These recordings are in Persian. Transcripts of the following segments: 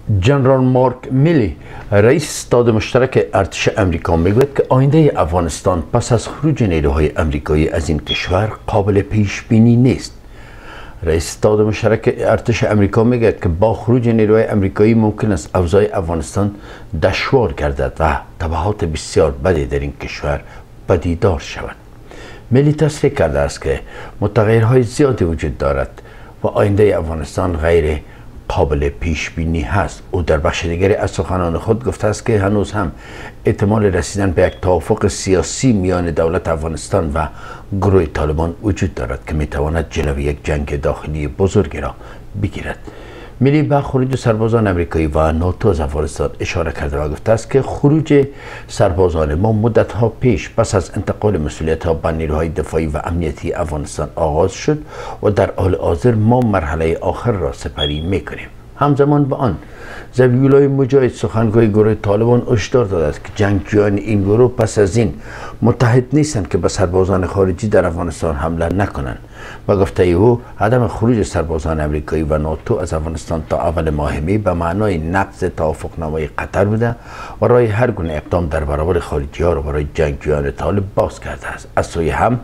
جنرال مارک میلی رئیس ستاد مشترک ارتش امریکا میگوید که آینده افغانستان پس از خروج نیروهای امریکایی از این کشور قابل پیش بینی نیست. رئیس ستاد مشترک ارتش امریکا میگوید که با خروج نیروهای امریکایی ممکن است اوضاع افغانستان دشوار گردد و تبعات بسیار بدی در این کشور پدیدار شود. میلی تصریح کرده است که متغیرهای زیادی وجود دارد و آینده افغانستان غیر قابل پیش بینی هست. او در بخش دیگری از سخنان خود گفته است که هنوز هم احتمال رسیدن به یک توافق سیاسی میان دولت افغانستان و گروه طالبان وجود دارد که میتواند جلوی یک جنگ داخلی بزرگی را بگیرد. میلی به خروج سربازان امریکایی و ناتو از افغانستان اشاره کرده و گفته است که خروج سربازان ما مدت‌ها پیش پس از انتقال مسئولیت‌ها به نیروهای دفاعی و امنیتی افغانستان آغاز شد و در حال حاضر ما مرحله آخر را سپری می‌کنیم. همزمان با آن ذبیح‌الله مجاهد سخنگوی گروه طالبان هشدار داده است که جنگجویان این گروه پس از این متحد نیستند که به سربازان خارجی در افغانستان حمله نکنند و گفته او عدم خروج سربازان امریکایی و ناتو از افغانستان تا اول ماه می به معنای نقض توافقنامه قطر بوده و راه هر گونه اقدام در برابر خارجی ها را برای جنگجویان طالب باز کرده است. از سوی هم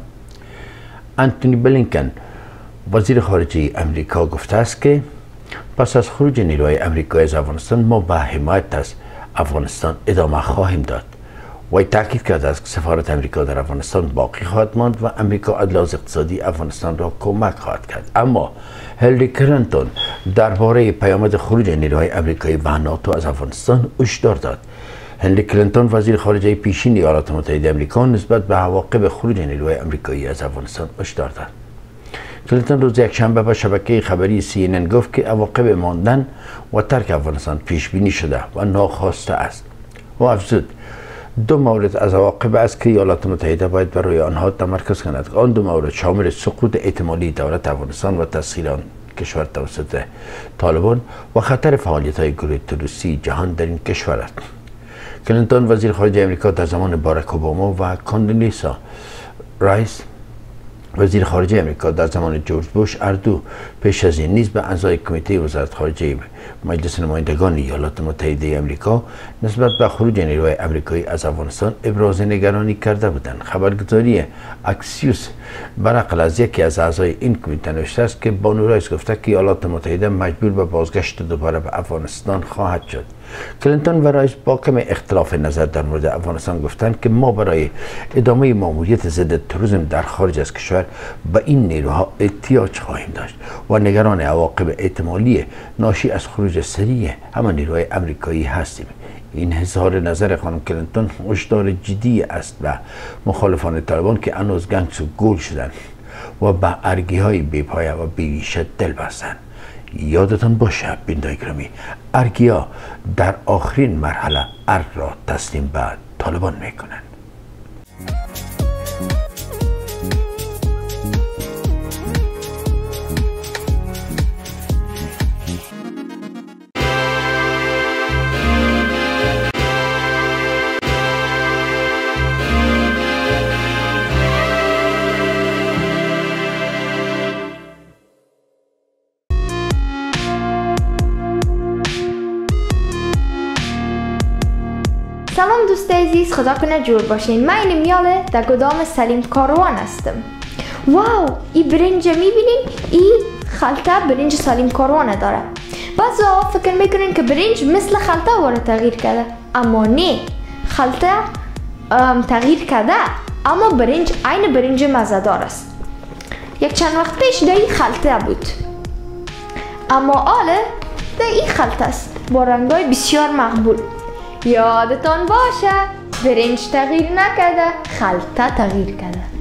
انتونی بلینکن وزیر خارجه امریکا گفته است که پس از خروج نیروهای امریکایی از افغانستان ما به حمایت از افغانستان ادامه خواهیم داد. وی تاکید کرده است که سفارت امریکا در افغانستان باقی خواهد ماند و امریکا از لحاظ اقتصادی افغانستان را کمک خواهد کرد. اما هیلاری کلینتون درباره پیامد خروج نیروهای امریکایی و ناتو از افغانستان هشدار داد. هیلاری کلینتون وزیر خارجه پیشین ایالات متحده آمریکا نسبت به عواقب خروج نیروهای امریکایی از افغانستان هشدار داد. کلینتون روز یکشنبه به شبکه خبری CNN گفت که عواقب ماندن و ترک افغانستان پیش بینی شده و ناخواسته است. و افزود دو مورد از عواقب است که ایالات متحده باید بر روی آنها تمرکز کند. آن دو مورد شامل سقوط احتمالی دولت افغانستان و تسخیر آن کشور توسط طالبان و خطر فعالیت‌های گروه تروریستی جهان در این کشور است. کلینتون وزیر خارجه آمریکا در زمان باراک اوباما و کاندولیسا رایس وزیر خارجه آمریکا در زمان جورج بوش اردو پیش از این نیز به اعضای کمیته وزارت خارجه مجلس نمایندگان ایالات متحده آمریکا نسبت به خروج نیروهای امریکایی از افغانستان ابراز نگرانی کرده بودند. خبرگزاری اکسیوس برنقل از یکی از اعضای این کمیته نوشته است که بانو رایس گفته که ایالات متحده مجبور به بازگشت دوباره به افغانستان خواهد شد. کلینتون و رایس با کم اختلاف نظر در مورد افغانستان گفتند که ما برای ادامه ماموریت ضد تروریسم در خارج از کشور به این نیروها احتیاج خواهیم داشت و نگران عواقب احتمالی ناشی از خروج سریع همان نیروهای امریکایی هستیم. این اظهار نظر خانم کلینتون هشدار جدی است و مخالفان طالبان که هنوز گنگس و گول شدند و به ارگی‌های بی‌پایه و بی‌ریشه دل بستند. یادتان باشه بینندگان گرامی، ارگیا در آخرین مرحله ارگ را تسلیم به طالبان میکنند. سلام دوستای عزیز، خدا کنه جور باشین. من این میاله در گدام سلیم کاروان هستم. واو، این برنج میبینین؟ این خلطه برنج سلیم کاروان داره. بعضا فکر میکنین که برنج مثل خلطه واره تغییر کرده، اما نه، خلطه تغییر کرده اما برنج عین برنج مزه‌دار است. یک چند وقت پیش در این خلطه بود، اما حالا در این خلطه است با رنگای بسیار مقبول. یادتان باشه برنج تغییر نکرده، خلطه تغییر کرده.